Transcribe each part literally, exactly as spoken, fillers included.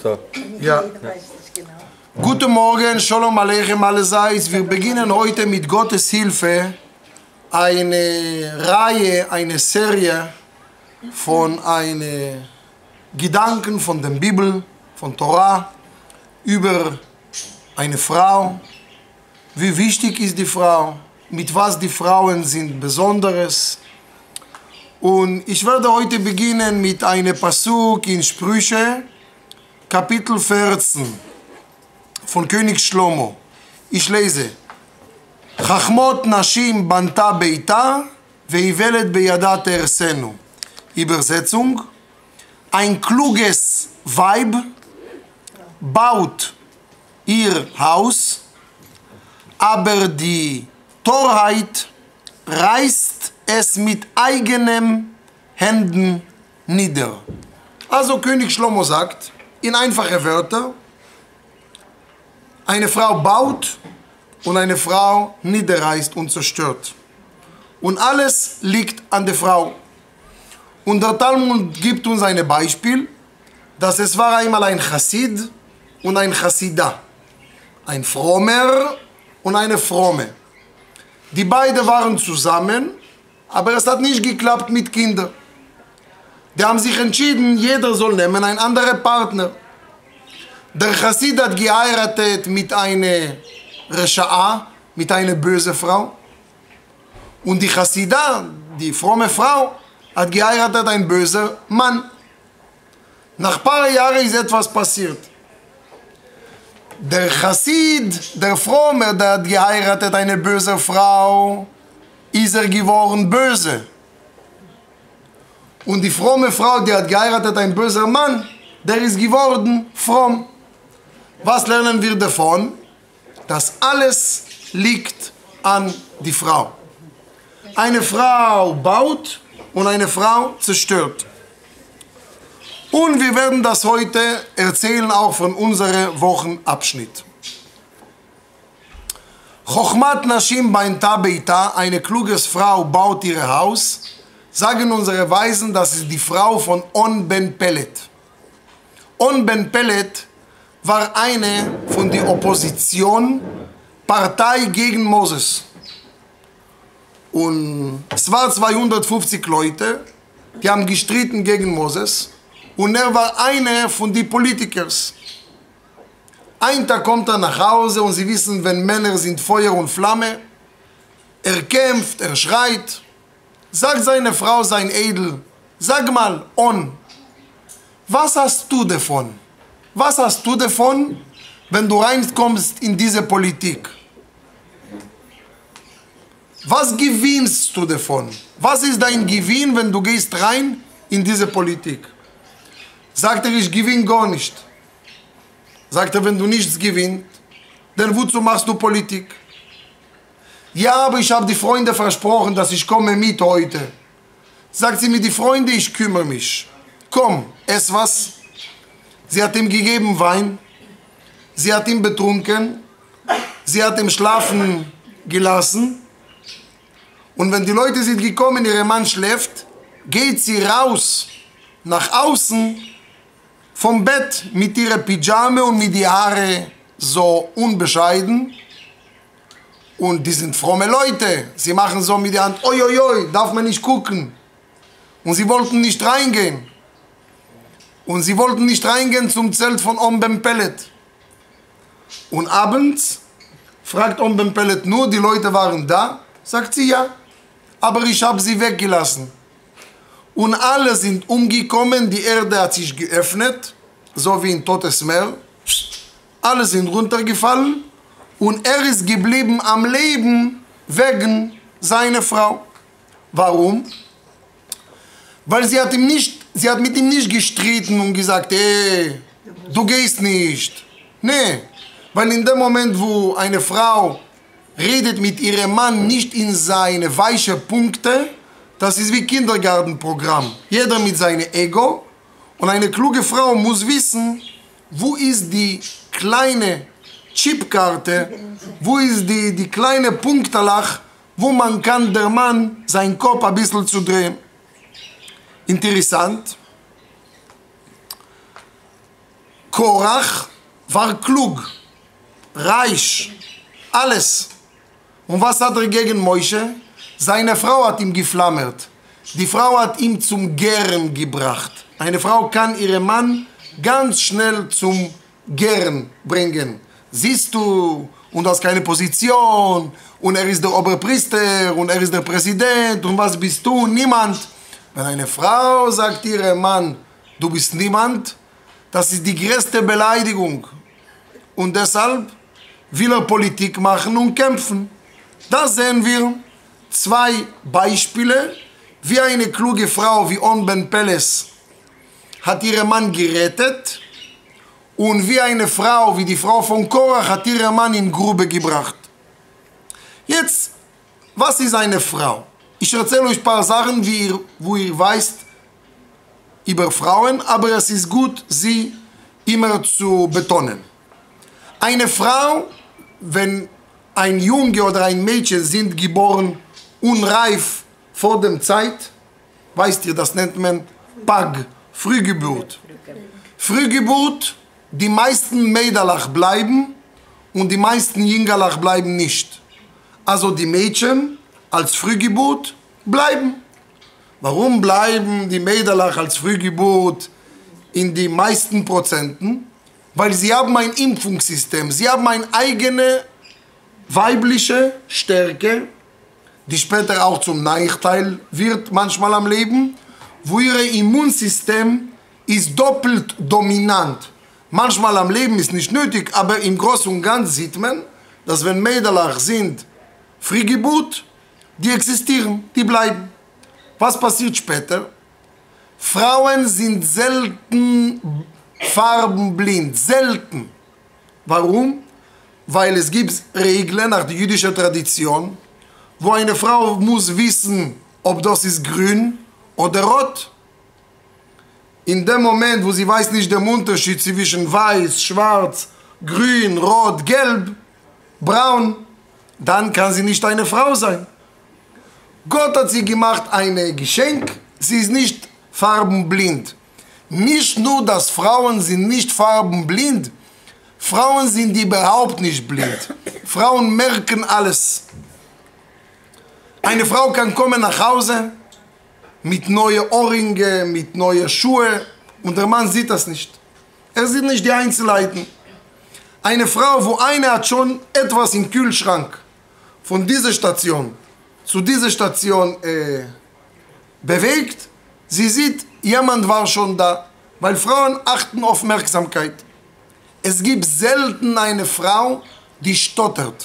So. Ja. Guten Morgen, Shalom Aleichem allerseits. Wir beginnen heute mit Gottes Hilfe eine Reihe, eine Serie von einen Gedanken von der Bibel, von Torah, über eine Frau. Wie wichtig ist die Frau? Mit was die Frauen sind Besonderes? Und ich werde heute beginnen mit einem Pasuk in Sprüche, Kapitel vierzehn, von König Shlomo. Ich lese: Chachmot Nashim banta beita, veivelet beyada tersenu. Übersetzung: Ein kluges Weib baut ihr Haus, aber die Torheit reißt es mit eigenen Händen nieder. Also König Shlomo sagt, in einfachen Wörtern, eine Frau baut und eine Frau niederreißt und zerstört. Und alles liegt an der Frau. Und der Talmud gibt uns ein Beispiel, dass es war einmal ein Chassid und ein Chassida. Ein Frommer und eine Fromme. Die beiden waren zusammen, aber es hat nicht geklappt mit Kindern. Die haben sich entschieden, jeder soll nehmen einen anderen Partner. Der Chassid hat geheiratet mit einer Resha'a, mit einer bösen Frau. Und die Chassida, die fromme Frau, hat geheiratet einen bösen Mann. Nach ein paar Jahren ist etwas passiert. Der Chassid, der Fromme, der hat geheiratet eine böse Frau, ist er geworden böse. Und die fromme Frau, die hat geheiratet ein böser Mann, der ist geworden fromm. Was lernen wir davon? Dass alles liegt an die Frau. Eine Frau baut und eine Frau zerstört. Und wir werden das heute erzählen, auch von unserem Wochenabschnitt. Chochmat Nashim banta beita, eine kluge Frau baut ihr Haus, sagen unsere Weisen, das ist die Frau von On ben Pellet. On ben Pellet war eine von der Opposition, Partei gegen Moses. Und es waren zweihundertfünfzig Leute, die haben gestritten gegen Moses. Und er war einer von den Politikern. Ein Tag kommt er nach Hause und Sie wissen, wenn Männer sind Feuer und Flamme. Er kämpft, er schreit. Sagt seine Frau, sein Edel, sag mal, On, was hast du davon? Was hast du davon, wenn du reinkommst in diese Politik? Was gewinnst du davon? Was ist dein Gewinn, wenn du gehst rein in diese Politik? Sagt er, ich gewinne gar nicht. Sagt er, wenn du nichts gewinnst, dann wozu machst du Politik? Ja, aber ich habe die Freunde versprochen, dass ich komme mit heute. Sagt sie mir, die Freunde, ich kümmere mich. Komm, ess was. Sie hat ihm gegeben Wein. Sie hat ihn betrunken. Sie hat ihn schlafen gelassen. Und wenn die Leute sind gekommen, ihr Mann schläft, geht sie raus, nach außen, vom Bett mit ihrer Pyjama und mit den Haaren so unbescheiden. Und die sind fromme Leute. Sie machen so mit der Hand, oi, oi, oi, darf man nicht gucken. Und sie wollten nicht reingehen. Und sie wollten nicht reingehen zum Zelt von On ben Pellet. Und abends fragt On ben Pellet nur, die Leute waren da. Sagt sie, ja, aber ich habe sie weggelassen. Und alle sind umgekommen, die Erde hat sich geöffnet, so wie ein totes Meer. Alle sind runtergefallen und er ist geblieben am Leben wegen seiner Frau. Warum? Weil sie hat, ihm nicht, sie hat mit ihm nicht gestritten und gesagt, hey, du gehst nicht. Nee, weil in dem Moment, wo eine Frau redet mit ihrem Mann nicht in seine weichen Punkte, das ist wie Kindergartenprogramm. Jeder mit seinem Ego. Und eine kluge Frau muss wissen, wo ist die kleine Chipkarte, wo ist die, die kleine Punktelach, wo man kann der Mann seinen Kopf ein bisschen zu drehen. Interessant. Korach war klug, reich, alles. Und was hat er gegen Moshe? Seine Frau hat ihm geflammert. Die Frau hat ihn zum Gären gebracht. Eine Frau kann ihren Mann ganz schnell zum Gären bringen. Siehst du, und hast keine Position, und er ist der Oberpriester, und er ist der Präsident, und was bist du? Niemand. Wenn eine Frau sagt ihrem Mann, du bist niemand, das ist die größte Beleidigung. Und deshalb will er Politik machen und kämpfen. Da sehen wir zwei Beispiele, wie eine kluge Frau wie On Ben Peles hat ihren Mann gerettet und wie eine Frau wie die Frau von Korach hat ihren Mann in Grube gebracht. Jetzt, was ist eine Frau? Ich erzähle euch ein paar Sachen, wie ihr, wo ihr weißt über Frauen, aber es ist gut, sie immer zu betonen. Eine Frau, wenn ein Junge oder ein Mädchen sind geboren unreif vor der Zeit, weißt ihr, das nennt man Pag, Frühgeburt. Frühgeburt, die meisten Mädelach bleiben und die meisten Jüngerlach bleiben nicht. Also die Mädchen als Frühgeburt bleiben. Warum bleiben die Mädelach als Frühgeburt in die meisten Prozenten? Weil sie haben ein Impfungssystem, sie haben eine eigene weibliche Stärke, die später auch zum Nachteil wird manchmal am Leben, wo ihr Immunsystem ist doppelt dominant. Manchmal am Leben ist nicht nötig, aber im Großen und Ganzen sieht man, dass wenn Mädelach sind Frühgeburt, die existieren, die bleiben. Was passiert später? Frauen sind selten farbenblind, selten. Warum? Weil es gibt Regeln nach der jüdischen Tradition, wo eine Frau muss wissen, ob das ist grün oder rot. In dem Moment, wo sie weiß nicht den Unterschied zwischen weiß, schwarz, grün, rot, gelb, braun, dann kann sie nicht eine Frau sein. Gott hat sie gemacht ein Geschenk, sie ist nicht farbenblind. Nicht nur, dass Frauen sind nicht farbenblind, Frauen sind überhaupt nicht blind. Frauen merken alles. Eine Frau kann kommen nach Hause mit neuen Ohrringen, mit neuen Schuhen und der Mann sieht das nicht. Er sieht nicht die Einzelheiten. Eine Frau, wo eine hat schon etwas im Kühlschrank von dieser Station zu dieser Station äh, bewegt, sie sieht, jemand war schon da, weil Frauen achten auf Aufmerksamkeit. Es gibt selten eine Frau, die stottert.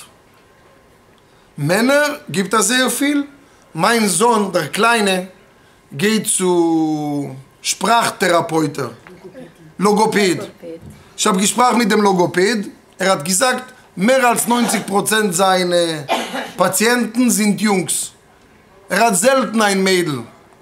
Männer gibt es sehr viel. Mein Sohn, der Kleine, geht zu Sprachtherapeuten, Logopäd. Ich habe gesprochen mit dem Logopäd. Er hat gesagt, mehr als neunzig Prozent seiner Patienten sind Jungs. Er hat selten ein Mädel.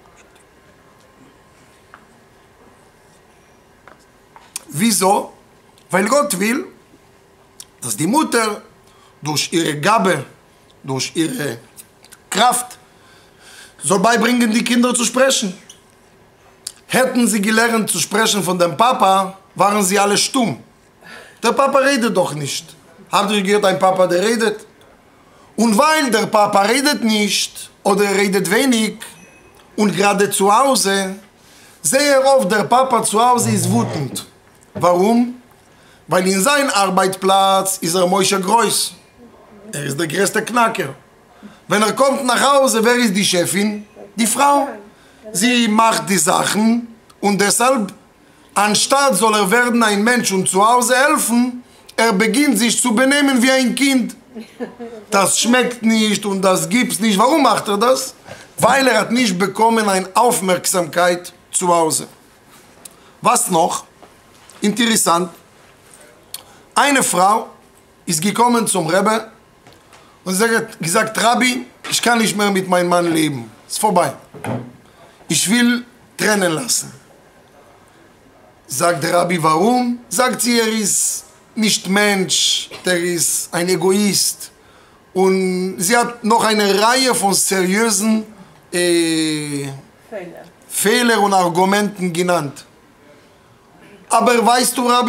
Wieso? Weil Gott will, dass die Mutter durch ihre Gabe, durch ihre Kraft, soll beibringen, die Kinder zu sprechen. Hätten sie gelernt zu sprechen von dem Papa, waren sie alle stumm. Der Papa redet doch nicht. Habt ihr gehört, ein Papa, der redet? Und weil der Papa redet nicht oder redet wenig und gerade zu Hause, sehr oft der Papa zu Hause ist wütend. Warum? Weil in seinem Arbeitsplatz ist er Moshe Groß. Er ist der größte Knacker. Wenn er kommt nach Hause, wer ist die Chefin? Die Frau. Sie macht die Sachen und deshalb, anstatt soll er werden ein Mensch und zu Hause helfen, er beginnt sich zu benehmen wie ein Kind. Das schmeckt nicht und das gibt's nicht. Warum macht er das? Weil er hat nicht bekommen eine Aufmerksamkeit zu Hause. Was noch? Interessant. Eine Frau ist gekommen zum Rebbe und sie hat gesagt, Rabbi, ich kann nicht mehr mit meinem Mann leben. Ist vorbei. Ich will trennen lassen. Sagt der Rabbi, warum? Sagt sie, er ist nicht Mensch, der ist ein Egoist. Und sie hat noch eine Reihe von seriösen äh, Fehlern und Argumenten genannt. Aber weißt du, Rabbi,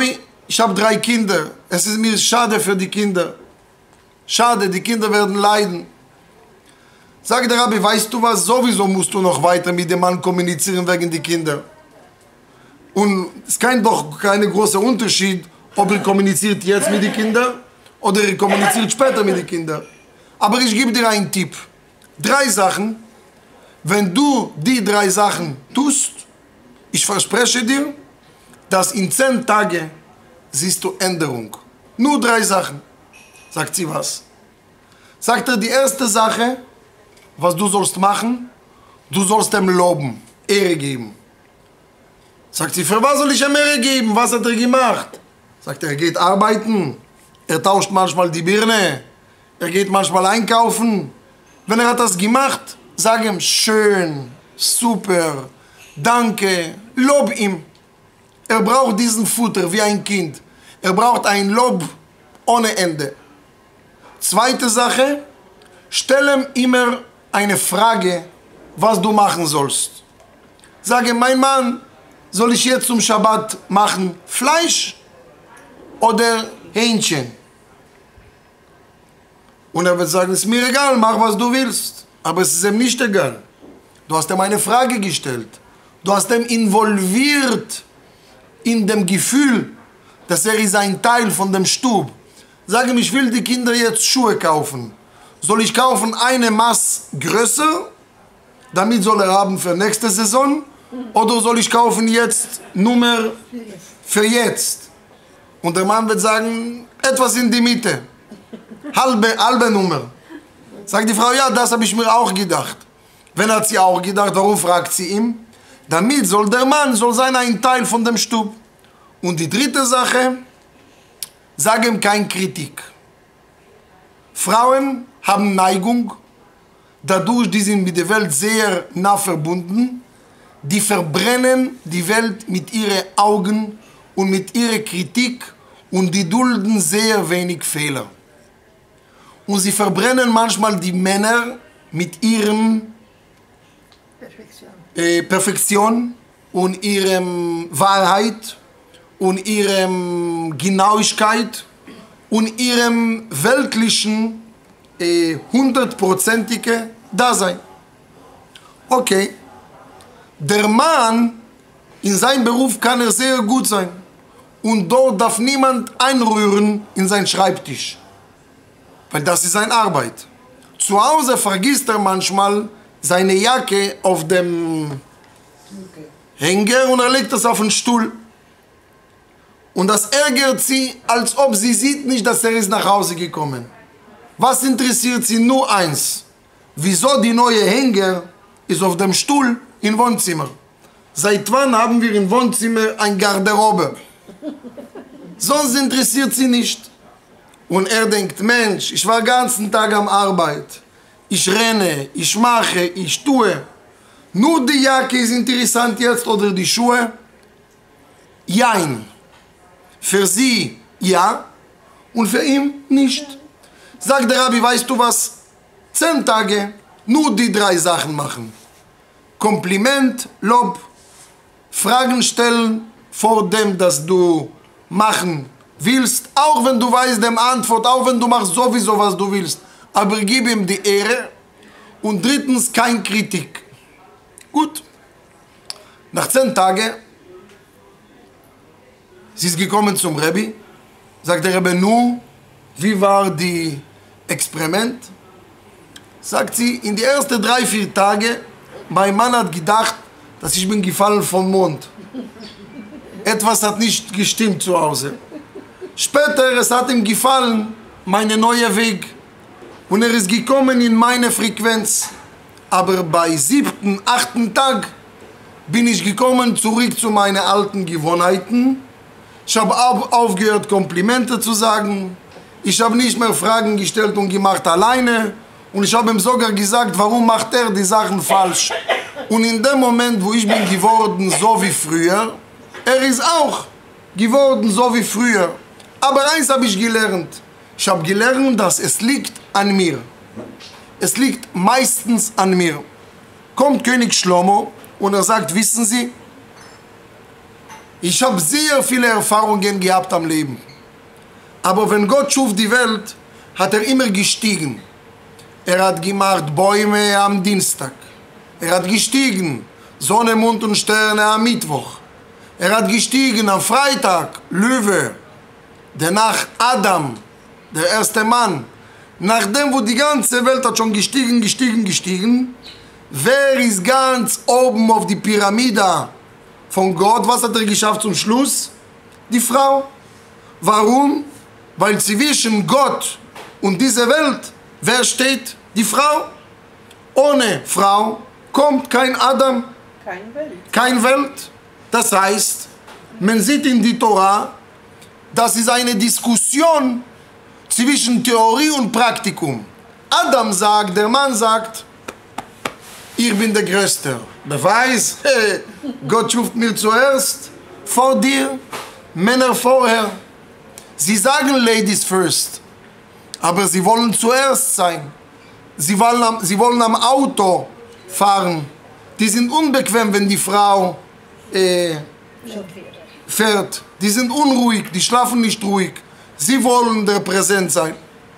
ich habe drei Kinder, es ist mir schade für die Kinder. Schade, die Kinder werden leiden. Sagt der Rabbi, weißt du was, sowieso musst du noch weiter mit dem Mann kommunizieren wegen die Kinder. Und es ist kein, doch kein großer Unterschied, ob er kommuniziert jetzt mit den Kindern oder er kommuniziert später mit den Kindern. Aber ich gebe dir einen Tipp. Drei Sachen, wenn du die drei Sachen tust, ich verspreche dir, dass in zehn Tagen siehst du Änderung. Nur drei Sachen. Sagt sie was. Sagt er, die erste Sache, was du sollst machen, du sollst ihm loben, Ehre geben. Sagt sie, für was soll ich ihm Ehre geben? Was hat er gemacht? Sagt er, er geht arbeiten, er tauscht manchmal die Birne, er geht manchmal einkaufen. Wenn er hat das gemacht, sag ihm, schön, super, danke, lob ihm. Er braucht diesen Futter wie ein Kind. Er braucht ein Lob ohne Ende. Zweite Sache, stell ihm immer eine Frage, was du machen sollst. Sage, mein Mann, soll ich jetzt zum Schabbat machen Fleisch oder Hähnchen? Und er wird sagen, es ist mir egal, mach was du willst. Aber es ist ihm nicht egal. Du hast ihm eine Frage gestellt. Du hast ihn involviert in dem Gefühl, dass er ist ein Teil von dem Stub. Sag ihm, ich will die Kinder jetzt Schuhe kaufen. Soll ich kaufen eine Maß größer, damit soll er haben für nächste Saison? Oder soll ich kaufen jetzt Nummer für jetzt? Und der Mann wird sagen, etwas in die Mitte. Halbe, halbe Nummer. Sagt die Frau, ja, das habe ich mir auch gedacht. Wenn hat sie auch gedacht, warum fragt sie ihn? Damit soll der Mann soll sein ein Teil von dem Stub. Und die dritte Sache, sag ihm keine Kritik. Frauen haben Neigung, dadurch, die sind mit der Welt sehr nah verbunden, die verbrennen die Welt mit ihren Augen und mit ihrer Kritik und die dulden sehr wenig Fehler. Und sie verbrennen manchmal die Männer mit ihrem Perfektion, äh, Perfektion und ihrem Wahrheit und ihrem Genauigkeit und ihrem weltlichen hundertprozentige äh, Dasein. Okay, der Mann in seinem Beruf kann er sehr gut sein und dort darf niemand einrühren in seinen Schreibtisch, weil das ist seine Arbeit. Zu Hause vergisst er manchmal seine Jacke auf dem Hänger und er legt es auf den Stuhl. Und das ärgert sie, als ob sie sieht nicht, dass er ist nach Hause gekommen. Was interessiert sie? Nur eins. Wieso die neue Hänger ist auf dem Stuhl im Wohnzimmer? Seit wann haben wir im Wohnzimmer ein Garderobe? Sonst interessiert sie nicht. Und er denkt, Mensch, ich war den ganzen Tag am Arbeit. Ich renne, ich mache, ich tue. Nur die Jacke ist interessant jetzt oder die Schuhe? Jein. Für sie ja und für ihn nicht. Sagt der Rabbi, weißt du was? Zehn Tage nur die drei Sachen machen. Kompliment, Lob, Fragen stellen vor dem, dass du machen willst, auch wenn du weißt dem Antwort, auch wenn du machst sowieso, was du willst. Aber gib ihm die Ehre. Und drittens, keine Kritik. Gut. Nach zehn Tagen, sie ist gekommen zum Rebbe, sagt der Rebbe, nun, wie war die Experiment? Sagt sie, in die ersten drei, vier Tage, mein Mann hat gedacht, dass ich bin gefallen vom Mond. Etwas hat nicht gestimmt zu Hause. Später, es hat ihm gefallen, mein neuer Weg. Und er ist gekommen in meine Frequenz. Aber bei siebten, achten Tag bin ich gekommen zurück zu meinen alten Gewohnheiten. Ich habe aufgehört, Komplimente zu sagen. Ich habe nicht mehr Fragen gestellt und gemacht alleine. Und ich habe ihm sogar gesagt, warum macht er die Sachen falsch. Und in dem Moment, wo ich bin geworden, so wie früher, er ist auch geworden, so wie früher. Aber eins habe ich gelernt. Ich habe gelernt, dass es liegt an mir. Es liegt meistens an mir. Kommt König Shlomo und er sagt, wissen Sie, Ich habe sehr viele Erfahrungen gehabt am Leben. Aber wenn Gott schuf die Welt, hat er immer gestiegen. Er hat gemacht Bäume am Dienstag. Er hat gestiegen, Sonne, Mond und Sterne am Mittwoch. Er hat gestiegen am Freitag, Löwe. Danach Adam, der erste Mann. Nachdem, wo die ganze Welt hat schon gestiegen, gestiegen, gestiegen, wer ist ganz oben auf die Pyramide von Gott? Was hat er geschafft zum Schluss? Die Frau. Warum? Weil zwischen Gott und dieser Welt, wer steht? Die Frau. Ohne Frau kommt kein Adam, Keine Welt. kein Welt. Das heißt, man sieht in die Tora, das ist eine Diskussion zwischen Theorie und Praktikum. Adam sagt, der Mann sagt, ich bin der Größte. Beweis, hey, Gott schuf mir zuerst, vor dir, Männer vorher. Sie sagen Ladies first, aber sie wollen zuerst sein. Sie wollen am, sie wollen am Auto fahren. Die sind unbequem, wenn die Frau äh, fährt. Die sind unruhig, die schlafen nicht ruhig. Sie wollen der Präsent sein.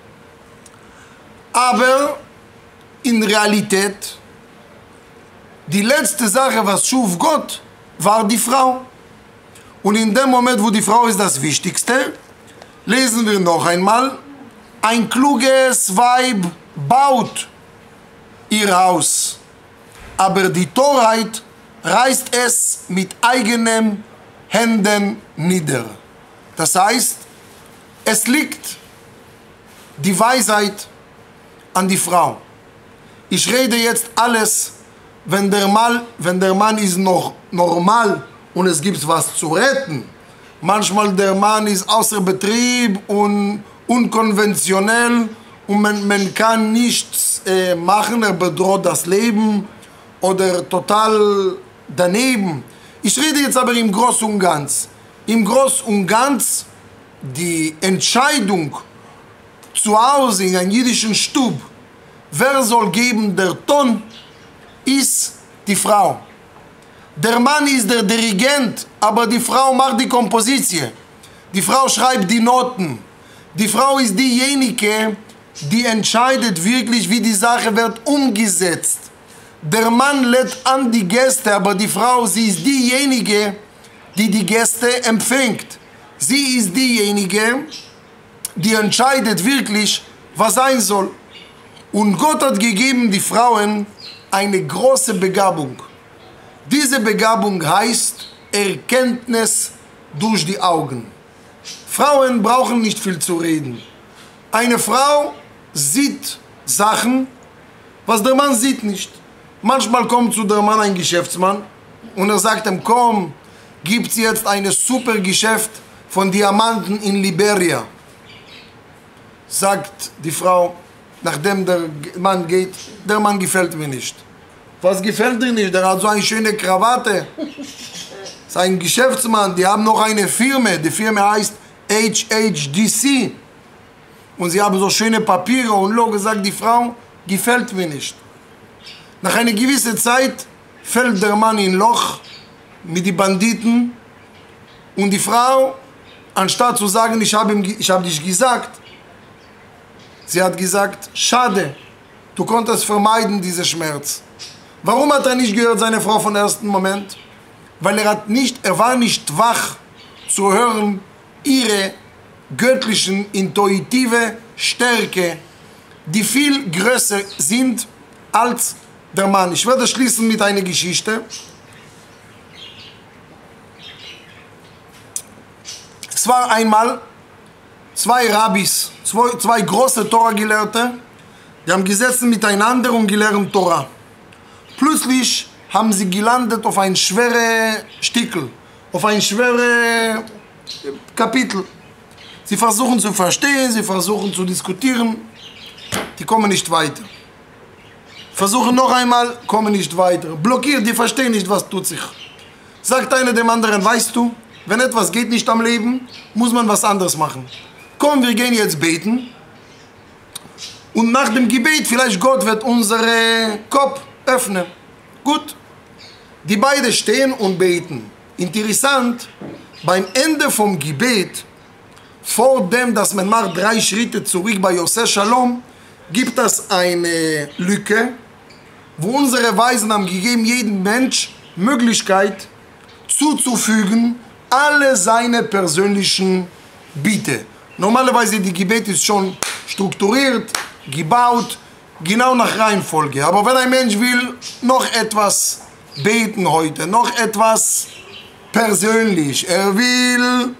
Aber in Realität, die letzte Sache, was schuf Gott, war die Frau. Und in dem Moment, wo die Frau ist das Wichtigste, lesen wir noch einmal, ein kluges Weib baut ihr Haus, aber die Torheit reißt es mit eigenen Händen nieder. Das heißt, es liegt die Weisheit an die Frau. Ich rede jetzt alles, wenn der Mann, wenn der Mann ist noch normal und es gibt was zu retten. Manchmal der Mann ist außer Betrieb und unkonventionell und man, man kann nichts äh, machen, er bedroht das Leben oder total daneben. Ich rede jetzt aber im Groß und Ganz. Im Groß und Ganz die Entscheidung zu Hause in einem jüdischen Stub, wer soll geben der Ton, ist die Frau. Der Mann ist der Dirigent, aber die Frau macht die Komposition. Die Frau schreibt die Noten. Die Frau ist diejenige, die entscheidet wirklich, wie die Sache wird umgesetzt. Der Mann lädt an die Gäste, aber die Frau, sie ist diejenige, die die Gäste empfängt. Sie ist diejenige, die entscheidet wirklich, was sein soll. Und Gott hat gegeben die Frauen eine große Begabung. Diese Begabung heißt Erkenntnis durch die Augen. Frauen brauchen nicht viel zu reden. Eine Frau sieht Sachen, was der Mann sieht nicht. Manchmal kommt zu der Mann ein Geschäftsmann und er sagt ihm, komm, gibt es jetzt ein super Geschäft von Diamanten in Liberia. Sagt die Frau, nachdem der Mann geht, der Mann gefällt mir nicht. Was gefällt dir nicht? Der hat so eine schöne Krawatte. Sein Geschäftsmann, die haben noch eine Firma. Die Firma heißt H H D C. Und sie haben so schöne Papiere und Logo. Sagt die Frau, gefällt mir nicht. Nach einer gewissen Zeit fällt der Mann in ein Loch mit den Banditen. Und die Frau, anstatt zu sagen, ich habe ich hab dich gesagt, sie hat gesagt, schade, du konntest vermeiden diesen Schmerz. Warum hat er nicht gehört, seine Frau von ersten Moment? Weil er, hat nicht, er war nicht wach zu hören, ihre göttlichen, intuitive Stärke, die viel größer sind als der Mann. Ich werde schließen mit einer Geschichte. Es war einmal zwei Rabbis, zwei, zwei große Tora-Gelehrte, die haben gesessen miteinander und gelernt Tora. Plötzlich haben sie gelandet auf ein schweres Stickel, auf ein schweres Kapitel. Sie versuchen zu verstehen, sie versuchen zu diskutieren, die kommen nicht weiter. Versuchen noch einmal, kommen nicht weiter. Blockiert, die verstehen nicht, was tut sich. Sagt einer dem anderen, weißt du, wenn etwas geht nicht am Leben, muss man was anderes machen. Komm, wir gehen jetzt beten. Und nach dem Gebet, vielleicht Gott wird unseren Kopf öffnen. Gut. Die beiden stehen und beten. Interessant, beim Ende vom Gebet, vor dem, dass man macht drei Schritte zurück bei Oseh Shalom, gibt es eine Lücke, wo unsere Weisen haben gegeben, jedem Mensch Möglichkeit zuzufügen, alle seine persönlichen Bitte. Normalerweise die Gebet ist schon strukturiert, gebaut, genau nach Reihenfolge. Aber wenn ein Mensch will noch etwas beten heute, noch etwas persönlich, er will,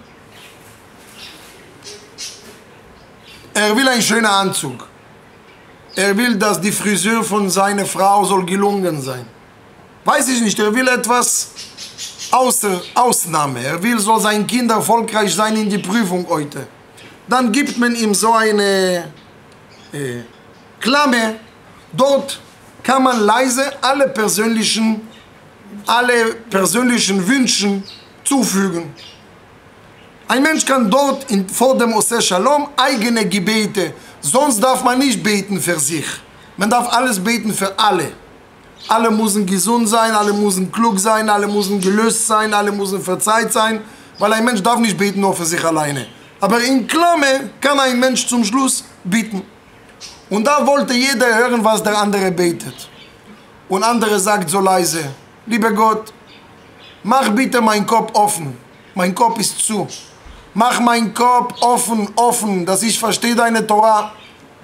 er will einen schönen Anzug. Er will, dass die Frisur von seiner Frau soll gelungen sein. Weiß ich nicht, er will etwas außer Ausnahme. Er will, soll sein Kind erfolgreich sein in die Prüfung heute. Dann gibt man ihm so eine äh, Klammer. Dort kann man leise alle persönlichen, alle persönlichen Wünsche zufügen. Ein Mensch kann dort in, vor dem Oseh Shalom eigene Gebete. Sonst darf man nicht beten für sich. Man darf alles beten für alle. Alle müssen gesund sein, alle müssen klug sein, alle müssen gelöst sein, alle müssen verzeiht sein. Weil ein Mensch darf nicht beten nur für sich alleine. Aber in Klammer kann ein Mensch zum Schluss beten. Und da wollte jeder hören, was der andere betet. Und andere sagt so leise, lieber Gott, mach bitte meinen Kopf offen. Mein Kopf ist zu. Mach meinen Kopf offen, offen, dass ich verstehe deine Torah.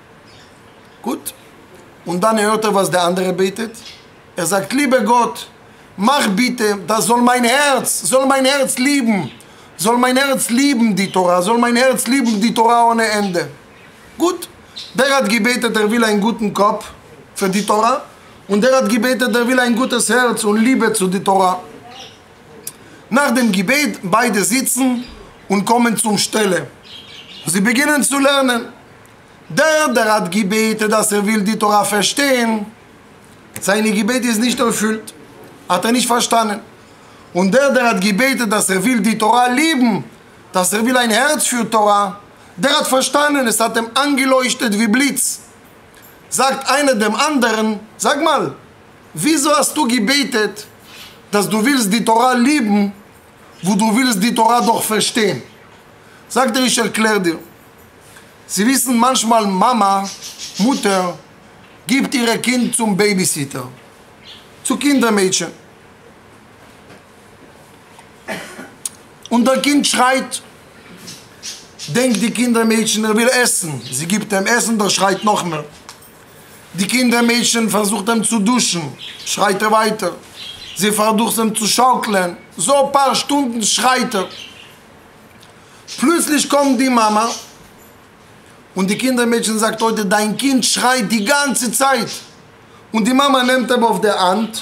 Gut. Und dann hört er, was der andere betet. Er sagt, lieber Gott, mach bitte, das soll mein Herz, soll mein Herz lieben. Soll mein Herz lieben die Torah, soll mein Herz lieben die Torah ohne Ende. Gut. Der hat gebetet, er will einen guten Kopf für die Torah. Und der hat gebetet, er will ein gutes Herz und Liebe zu der Torah. Nach dem Gebet, beide sitzen und kommen zum Stelle. Sie beginnen zu lernen. Der, der hat gebetet, dass er will die Torah verstehen, seine Gebet ist nicht erfüllt. Hat er nicht verstanden. Und der, der hat gebetet, dass er will die Torah lieben, dass er will ein Herz für Torah, der hat verstanden, es hat ihm angeleuchtet wie Blitz. Sagt einer dem anderen, sag mal, wieso hast du gebetet, dass du willst die Torah lieben, wo du willst die Torah doch verstehen? Sagt er, ich erkläre dir. Sie wissen manchmal, Mama, Mutter, gibt ihr Kind zum Babysitter, zu Kindermädchen. Und das Kind schreit, denkt die Kindermädchen, er will essen. Sie gibt ihm Essen, der schreit noch mehr. Die Kindermädchen versucht ihm zu duschen, schreit er weiter. Sie versucht ihm zu schaukeln. So ein paar Stunden schreit er. Plötzlich kommt die Mama und die Kindermädchen sagt heute, dein Kind schreit die ganze Zeit. Und die Mama nimmt ihn auf der Hand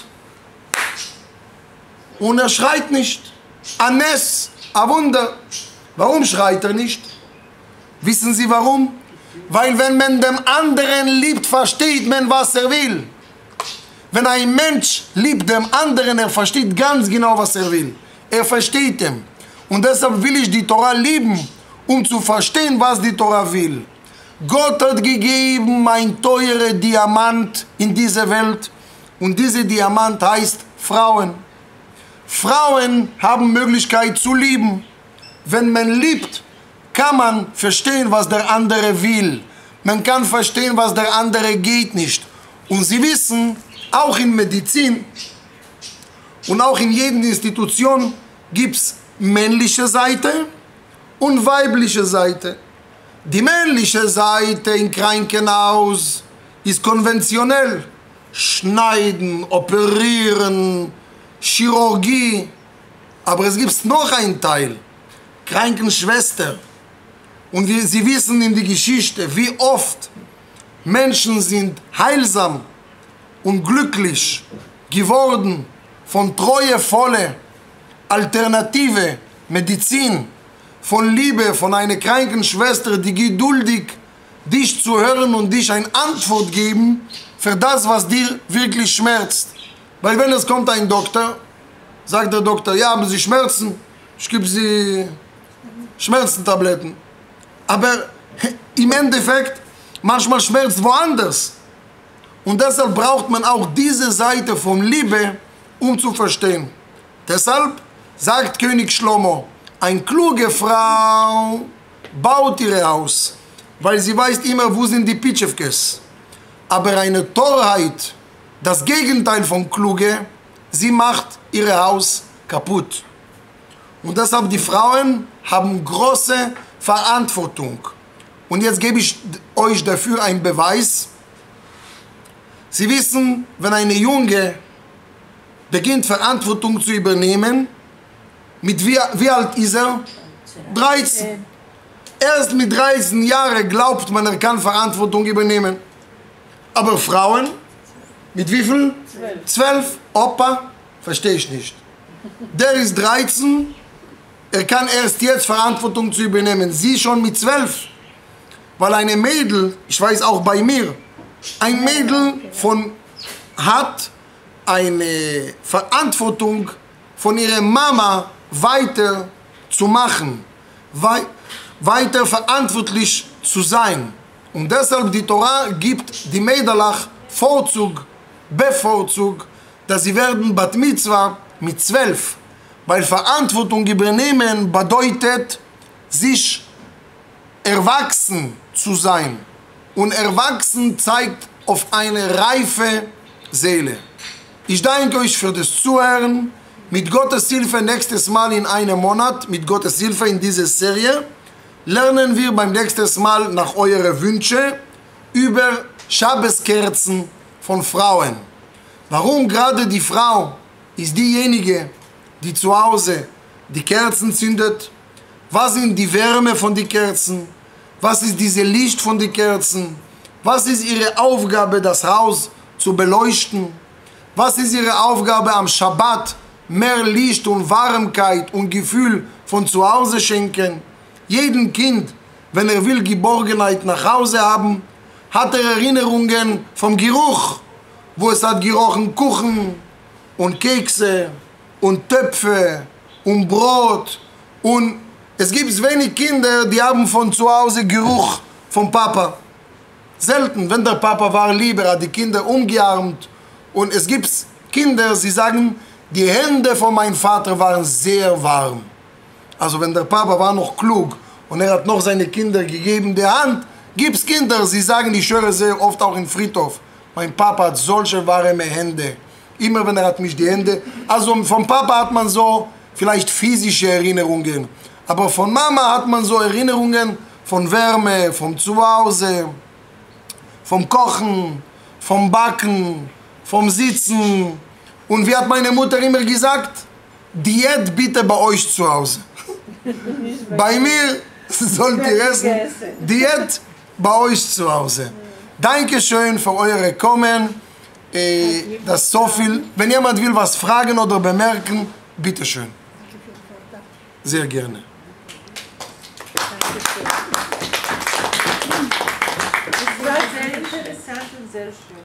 und er schreit nicht. Ein Ness, ein Wunder. Warum schreit er nicht? Wissen Sie warum? Weil wenn man dem anderen liebt, versteht man, was er will. Wenn ein Mensch liebt dem anderen, er versteht ganz genau, was er will. Er versteht ihn. Und deshalb will ich die Torah lieben, um zu verstehen, was die Torah will. Gott hat gegeben ein teurer Diamant in dieser Welt. Und dieser Diamant heißt Frauen. Frauen haben Möglichkeit zu lieben. Wenn man liebt, kann man verstehen, was der andere will. Man kann verstehen, was der andere geht nicht. Und Sie wissen, auch in Medizin und auch in jeder Institution gibt es männliche Seite und weibliche Seite. Die männliche Seite im Krankenhaus ist konventionell. Schneiden, operieren, Chirurgie. Aber es gibt noch einen Teil. Krankenschwester. Und wir, Sie wissen in der Geschichte, wie oft Menschen sind heilsam und glücklich geworden von treuevoller alternative Medizin, von Liebe, von einer Krankenschwester, die geduldig dich zu hören und dich eine Antwort geben für das, was dir wirklich schmerzt. Weil wenn es kommt ein Doktor, sagt der Doktor, ja, haben Sie Schmerzen? Ich gebe Sie Schmerzentabletten. Aber im Endeffekt, manchmal schmerzt woanders. Und deshalb braucht man auch diese Seite von Liebe, um zu verstehen. Deshalb sagt König Schlomo, eine kluge Frau baut ihr Haus, weil sie weiß immer, wo sind die Pitschewkes. Aber eine Torheit, das Gegenteil von kluge, sie macht ihr Haus kaputt. Und deshalb die Frauen haben große Verantwortung. Und jetzt gebe ich euch dafür einen Beweis. Sie wissen, wenn eine Junge beginnt Verantwortung zu übernehmen, mit wie, wie alt ist er? dreizehn. Erst mit dreizehn Jahren glaubt man, er kann Verantwortung übernehmen. Aber Frauen, mit wie viel? zwölf. Opa, verstehe ich nicht. Der ist dreizehn, er kann erst jetzt Verantwortung zu übernehmen. Sie schon mit zwölf. Weil eine Mädel, ich weiß auch bei mir, ein Mädel von, hat eine Verantwortung von ihrer Mama weiter zu machen, wei weiter verantwortlich zu sein. Und deshalb die Torah gibt die Mädelach Vorzug, Bevorzug, dass sie werden Bat Mitzvah mit zwölf. Weil Verantwortung übernehmen bedeutet, sich erwachsen zu sein. Und erwachsen zeigt auf eine reife Seele. Ich danke euch für das Zuhören. Mit Gottes Hilfe nächstes Mal in einem Monat, mit Gottes Hilfe in dieser Serie, lernen wir beim nächsten Mal nach euren Wünschen über Schabbeskerzen von Frauen. Warum gerade die Frau ist diejenige, die zu Hause die Kerzen zündet? Was sind die Wärme von den Kerzen? Was ist diese Licht von den Kerzen? Was ist ihre Aufgabe, das Haus zu beleuchten? Was ist ihre Aufgabe am Schabbat? Mehr Licht und Warmkeit und Gefühl von zu Hause schenken. Jedem Kind, wenn er will Geborgenheit nach Hause haben, hat er Erinnerungen vom Geruch, wo es hat gerochen Kuchen und Kekse und Töpfe und Brot. Und es gibt wenig Kinder, die haben von zu Hause Geruch vom Papa. Selten, wenn der Papa war lieber, hat die Kinder umgearmt. Und es gibt Kinder, sie sagen, die Hände von meinem Vater waren sehr warm. Also wenn der Papa war noch klug und er hat noch seine Kinder gegeben, der Hand, gibt es Kinder, sie sagen, ich höre sehr oft auch im Friedhof, mein Papa hat solche warme Hände. Immer wenn er hat mich die Hände, also vom Papa hat man so vielleicht physische Erinnerungen, aber von Mama hat man so Erinnerungen von Wärme, vom Zuhause, vom Kochen, vom Backen, vom Sitzen. Und wie hat meine Mutter immer gesagt? Diät bitte bei euch zu Hause. Bei mir sollt ihr essen. Diät bei euch zu Hause. Dankeschön für eure Kommen. Äh, das ist so viel. Wenn jemand will was fragen oder bemerken, bitteschön. Sehr gerne. Das war sehr interessant und sehr schön.